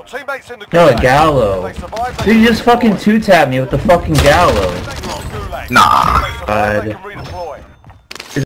teammates in the No, a gulag. gallo. If they survive, they Dude, you can just fucking two-tap me with the fucking gallo. gulag. Nah. If they survive, they God. can redeploy.